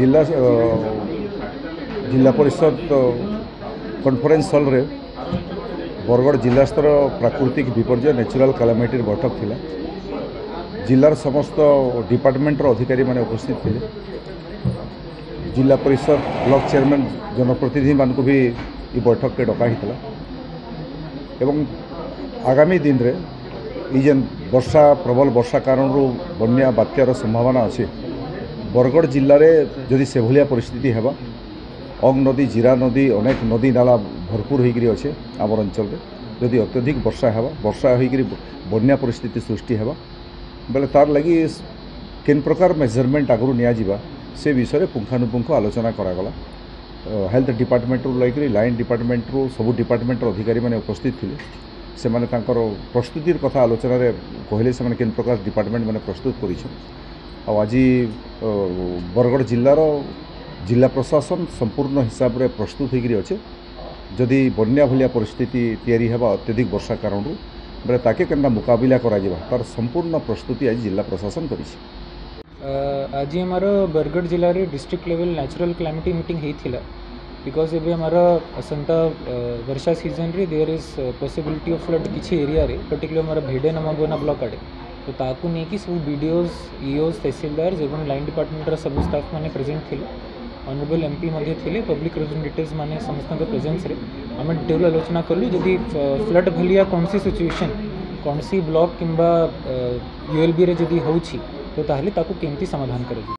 जिला परिषद conference hall रे बरगढ़ जिला स्तर प्राकृतिक विपर्य नेचुरल कैलामिटी बैठक थिला। जिलार समस्त डिपार्टमेंटर अधिकारी माने उपस्थित थे। जिला परिषद ब्लॉक चेयरमैन जनप्रतिनिधि मान को भी ये बैठक के डका हितला एवं आगामी दिन रे जेन वर्षा प्रबल वर्षा कारण बन्या बात्यार संभावना अच्छे बरगढ़ जिले में जदि से भाया परिस्थिति है अंग नदी जीरा नदी अनेक नदी नाला भरपूर होकर अच्छे आम अंचल जदि अत्यधिक वर्षा होकर बन्या परिस्थिति सृष्टि है बेले तार लगी केन प्रकार मेजरमेंट आगु निया से विषय पुंखानुपुंख आलोचना करागला। हेल्थ डिपार्टमेंट रू लैक लाइन डिपार्टमेंट रू सब डिपार्टमेंट अधिकारी माने उपस्थित थे। से माने तांकर प्रस्तुतिर कथा आलोचना रे कहले से माने केन प्रकार डिपार्टमेंट माने प्रस्तुत करिछ। आज बरगढ़ जिलार जिला प्रशासन संपूर्ण हिसाब रे प्रस्तुत होकर अच्छे जदि बन्या भलिया परिस्थिति तैयारी हेबा अत्यधिक वर्षा कारण बेले ताके केनता मुकाबिला करा जिबा तार संपूर्ण प्रस्तुति आज जिला प्रशासन करिछ। आज हमारा बरगढ़ जिले में district level natural calamity meeting होता बिकॉज एबे हमारा असंता वर्षा सीजन रे there is possibility of flood किसी एरिया रे पर्टिकुलर हमारा भेड़े नमागोना ब्लॉक आड़े तो ताकू नहीं कि सब बीडीओज ईओज तहसीलदार एवं लाइन डिपार्टमेंटर सब स्टाफ माने प्रेजेंट थे। ऑनरेबल एमपी मध्ये थे पब्लिक रिप्रेजेंटेटिव्स माने समस्त प्रेजेंस रे आम डिटेल आलोचना कलु जदि फ्लड भलिया कौन सी सिचुएशन कौन सी ब्लॉक किंबा यूएलबी रे जदि होउछि तो ताहले ताकू केमती समाधान करे।